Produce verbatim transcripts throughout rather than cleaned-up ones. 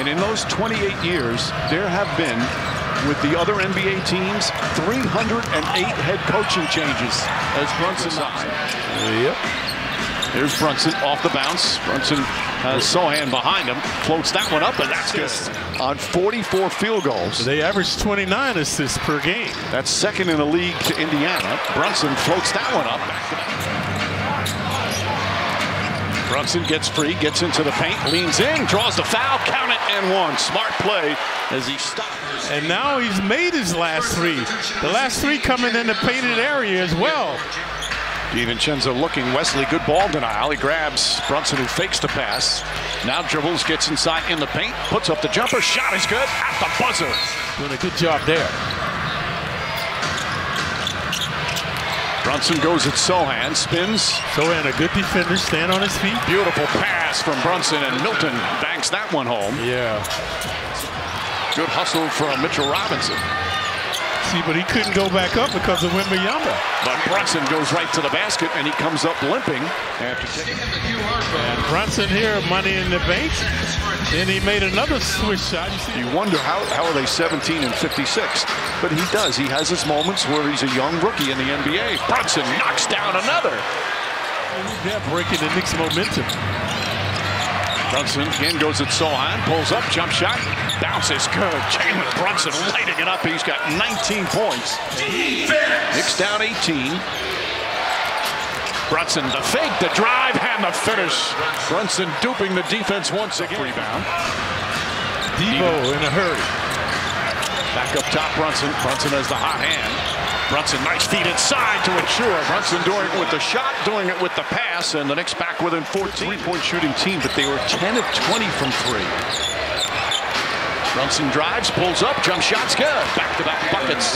And in those twenty-eight years, there have been, with the other N B A teams, three hundred eight head coaching changes as Brunson. Yep. Here's Brunson off the bounce. Brunson has Sohan behind him. Floats that one up, and that's good. On forty-four field goals. They average twenty-nine assists per game. That's second in the league to Indiana. Brunson floats that one up. Brunson gets free, gets into the paint, leans in, draws the foul, count it, and one. Smart play as he stops. And now he's made his last three. The last three coming in the painted area as well. DiVincenzo looking. Wesley, good ball denial. He grabs Brunson, who fakes the pass. Now dribbles, gets inside in the paint, puts up the jumper. Shot is good at the buzzer. Doing a good job there. Brunson goes at Sohan, spins. Sohan, a good defender, stand on his feet. Beautiful pass from Brunson, and Milton banks that one home. Yeah. Good hustle from Mitchell Robinson. See, but he couldn't go back up because of Wembanyama. But Brunson goes right to the basket, and he comes up limping after taking. And Brunson here, money in the bank. Then he made another switch shot. You, see? You wonder how, how are they seventeen and fifty-six? But he does. He has his moments where he's a young rookie in the N B A. Brunson knocks down another. Yeah, breaking the Knicks' momentum. Brunson again goes at Sohan, pulls up, jump shot, bounces good. Jalen Brunson lighting it up. He's got nineteen points. Defense. Knicks down eighteen. Brunson, the fake, the drive, and the finish. Brunson duping the defense once again. Rebound. Devo in a hurry. Back up top, Brunson. Brunson has the hot hand. Brunson, nice feet inside to ensure. Brunson doing it with the shot, doing it with the pass, and the Knicks back within fourteen. Three-point shooting team, but they were ten of twenty from three. Brunson drives, pulls up, jump shot's good. Back-to-back buckets.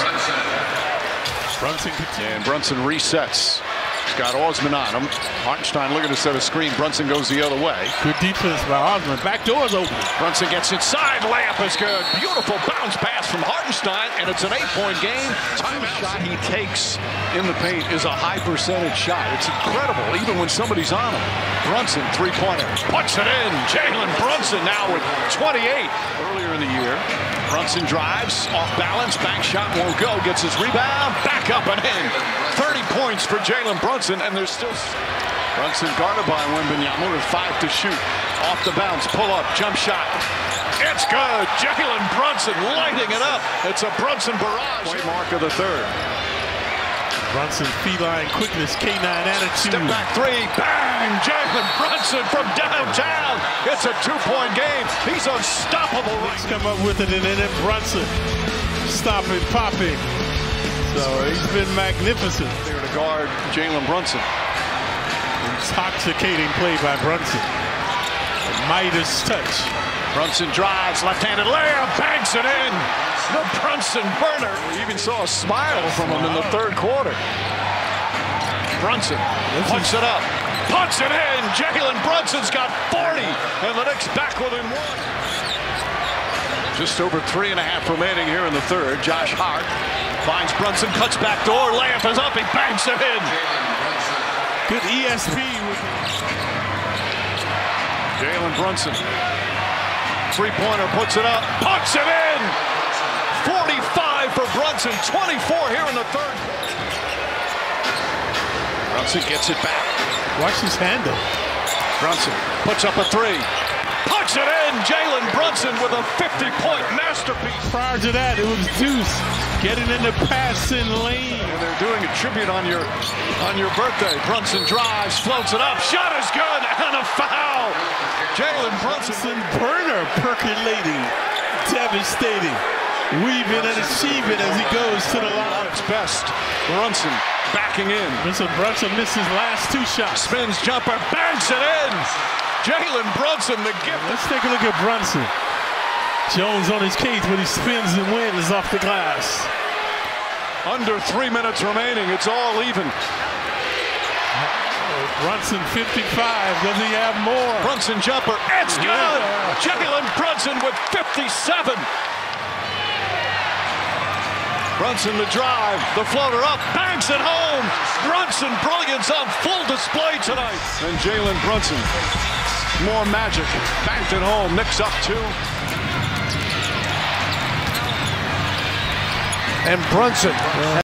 Brunson and Brunson resets. He's got Osman on him. Hartenstein looking to set a screen. Brunson goes the other way. Good defense by Osman. Back door's open. Brunson gets inside. Layup is good. Beautiful bounce pass from Hartenstein, and it's an eight-point game. Time shot he takes in the paint is a high percentage shot. It's incredible, even when somebody's on him. Brunson, three-pointer. Puts it in. Jalen Brunson now with twenty-eight. Earlier in the year, Brunson drives, off balance, bank shot won't go. Gets his rebound, back up and in. thirty points for Jalen Brunson, and there's still Brunson guarded by Wembanyama with five to shoot. Off the bounce, pull up, jump shot. It's good. Jalen Brunson lighting it up. It's a Brunson barrage. Point mark of the third. Brunson feline quickness, K nine attitude. Step back three, bang! Jalen Brunson from downtown. It's a two-point game. He's unstoppable. Let's come up with it, and then Brunson stopping, popping. So he's been magnificent. There to guard Jalen Brunson. Intoxicating play by Brunson. Midas touch. Brunson drives, left-handed layup, banks it in. The Brunson burner. We even saw a smile from him in the third quarter. Brunson puts it up, puts it in. Jalen Brunson's got forty, and the Knicks back within one. Just over three and a half remaining here in the third. Josh Hart finds Brunson, cuts back door, layup is up, he banks it in. Good E S P with Jalen Brunson. Three-pointer, puts it up, puts it in. forty-five for Brunson, twenty-four here in the third. Brunson gets it back. Watch his handle. Brunson puts up a three. Puts it in. Jalen Brunson with a fifty-point masterpiece. Prior to that, it was Deuce getting in the passing lane. And they're doing a tribute on your on your birthday. Brunson drives, floats it up. Shot is good, and a foul. Jalen Brunson. Burner percolating, devastating, weaving and achieving as he goes to the line. It's best. Brunson backing in. Brunson, Brunson missed his last two shots. Spins jumper, banks it in. Jalen Brunson, the gift. Let's take a look at Brunson. Jones on his case, but he spins and wins off the glass. Under three minutes remaining. It's all even. Brunson fifty-five. Does he have more? Brunson jumper. It's good. Yeah. Jalen Brunson with fifty-seven. Brunson the drive, the floater up, banks it home. Brunson brilliance on full display tonight. And Jalen Brunson, more magic, banked it home. Knicks up two. and Brunson.